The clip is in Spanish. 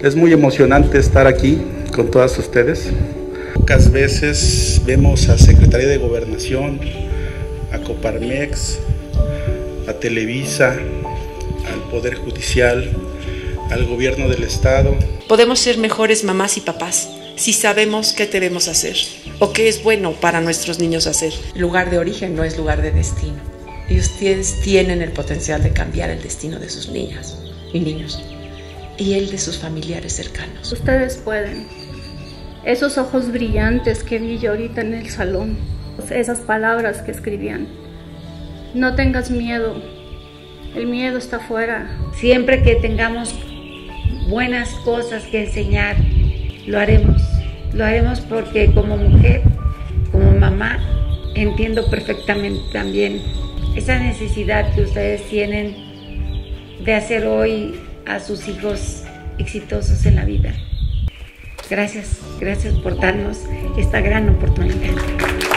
Es muy emocionante estar aquí con todas ustedes. Pocas veces vemos a Secretaría de Gobernación, a Coparmex, a Televisa, al Poder Judicial, al Gobierno del Estado. Podemos ser mejores mamás y papás si sabemos qué debemos hacer o qué es bueno para nuestros niños hacer. Lugar de origen no es lugar de destino. Y ustedes tienen el potencial de cambiar el destino de sus niñas y niños y el de sus familiares cercanos. Ustedes pueden. Esos ojos brillantes que vi yo ahorita en el salón, esas palabras que escribían. No tengas miedo, el miedo está afuera. Siempre que tengamos buenas cosas que enseñar, lo haremos. Lo haremos porque como mujer, como mamá, entiendo perfectamente también esa necesidad que ustedes tienen de hacer hoy a sus hijos exitosos en la vida. Gracias por darnos esta gran oportunidad.